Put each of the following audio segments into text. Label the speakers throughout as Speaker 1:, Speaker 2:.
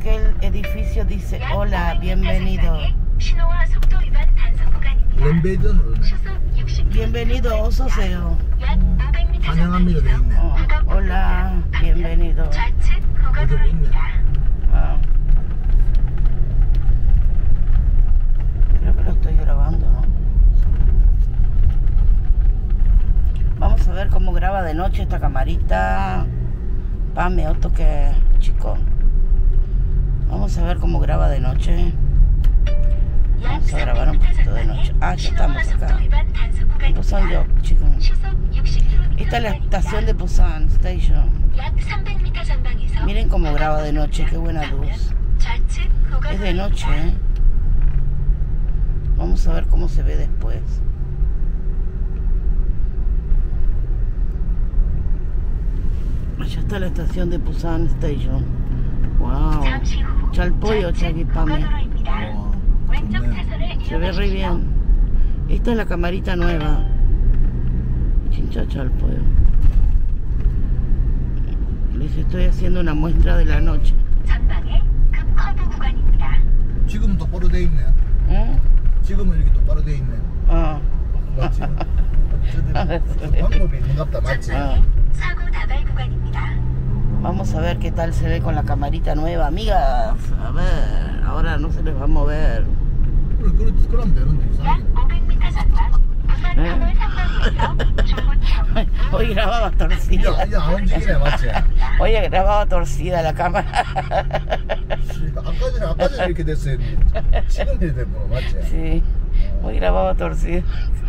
Speaker 1: aquel edificio dice hola, bienvenido. Bienvenido, 어서오세요.
Speaker 2: 환영합니다 돼 있네.
Speaker 1: Hola, bienvenido.
Speaker 2: 그대로 있네.
Speaker 1: Creo que lo estoy grabando, ¿no? Vamos a ver cómo graba de noche esta camarita. Pame, otro que chico. Vamos a ver cómo graba de noche. Vamos a grabar un poquito de noche. Ah, ya estamos acá. En Busan-gyeok, chicos. Esta es la estación de Busan Station. Miren cómo graba de noche, qué buena luz. Es de noche, ¿eh? Vamos a ver cómo se ve después. Allá está la estación de Busan Station. Wow. Chalpoyo, Chagipame. Se ve re bien. Esta es la camarita nueva. Chincha Chalpoyo. Les estoy haciendo una muestra de la noche.
Speaker 2: 지금은 똑바로 돼 있네.
Speaker 1: ¿Eh?
Speaker 2: 지금은 이렇게 똑바로 돼 있네. 맞지? 방법이 있는갑다, 맞지?
Speaker 1: Vamos a ver qué tal se ve con la camarita nueva, amigas. A ver, ahora no se les va a mover.
Speaker 2: 그럼 되는데 이상하게.
Speaker 1: Hoy grababa torcida.
Speaker 2: 이제 안 움직이네, 맞지?
Speaker 1: Hoy grababa torcida la cámara.
Speaker 2: 아까 전에 이렇게 됐어야 돼. 지금 이렇게 됐구나, 맞지?
Speaker 1: Sí, hoy grababa torcida.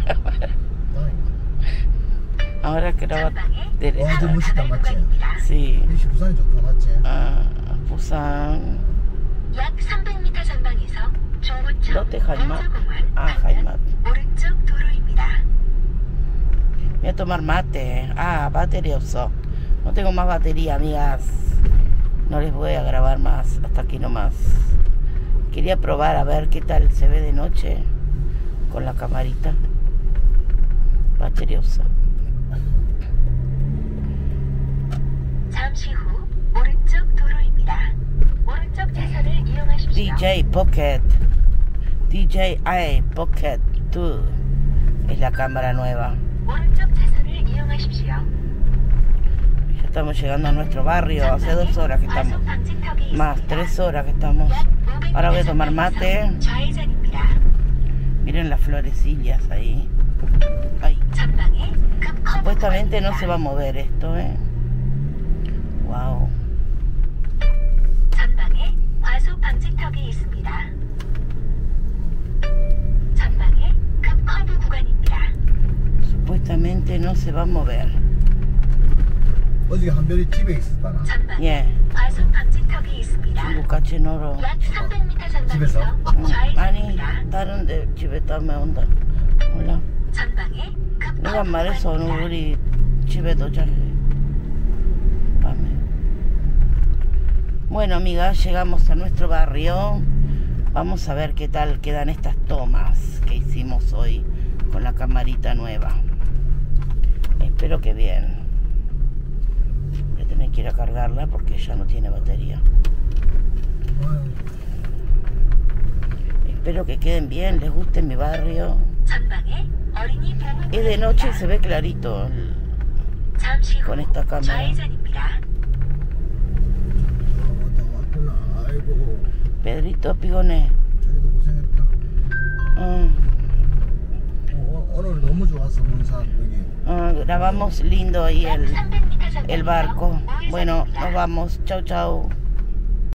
Speaker 1: Ahora graba derecha.
Speaker 2: 와, 되게 멋있다, 맞지?
Speaker 1: Sí.
Speaker 2: 역시 부산이 좋다, 맞지?
Speaker 1: Busan.
Speaker 3: 약 300m 전방에서 중구청
Speaker 1: Lotte Jaimat.
Speaker 3: 한자공원
Speaker 1: Jaimat.
Speaker 3: 오른쪽 도로입니다.
Speaker 1: Voy a tomar mate. Batería 없어. No tengo más batería, amigas. No les voy a grabar más. Hasta aquí nomás. Quería probar a ver qué tal se ve de noche con la camarita. Batería 없어.
Speaker 3: 잠시 후 오른쪽 도로입니다. 오른쪽 차선을 이용하십시오.
Speaker 1: DJ Pocket. DJI Pocket 2 es la cámara nueva.
Speaker 3: 오른쪽 차선을 이용하십시오.
Speaker 1: Ya estamos llegando a nuestro barrio. Hace 2 horas que estamos. Más 3 horas que estamos. Ahora voy a tomar mate.
Speaker 3: 좌회전입니다.
Speaker 1: Miren las florecillas ahí. Ay.
Speaker 3: 전방에 급 커브
Speaker 1: Supuestamente no se va a mover esto, ¿eh? Wow.
Speaker 3: 전방에 과속 방지턱이 있습니다. 전방에 급 커브 구간입니다.
Speaker 1: Supuestamente no se va a mover.
Speaker 2: 어저께 한별이 집에 있었잖아.
Speaker 3: 전방에
Speaker 1: 예.
Speaker 3: 과속 방지턱이 있습니다.
Speaker 1: 중국 까치노로.
Speaker 3: 약 300m
Speaker 2: 집에서?
Speaker 3: 전방에서
Speaker 1: 아니,
Speaker 3: 좌회전입니다.
Speaker 1: 다른 데 집에 따면 온다. 몰라.
Speaker 3: 전방에 급
Speaker 1: 내가
Speaker 3: 커브
Speaker 1: 말했어, 오늘
Speaker 3: 구간입니다.
Speaker 1: 우리 집에 도착해. 밤에. Bueno, amigas, llegamos a nuestro barrio. Vamos a ver qué tal quedan estas tomas que hicimos hoy con la camarita nueva. Espero que bien. Voy a tener que ir a cargarla porque ya no tiene batería. Espero que queden bien, les guste mi barrio.
Speaker 3: 전방에 어린이 보호
Speaker 1: Es de noche y se ve clarito
Speaker 3: 잠시 후
Speaker 1: con esta cámara.
Speaker 3: 좌회전입니다.
Speaker 2: 왔구나. 아이고.
Speaker 1: Pedrito Pigoné.
Speaker 2: 자기도 고생했다. 오늘 너무 좋았어, 문산 여기.
Speaker 1: Grabamos lindo ahí
Speaker 3: 약 300m 전방에서
Speaker 1: el barco.
Speaker 3: 우회전입니다.
Speaker 1: Bueno, nos vamos. Chau, chau.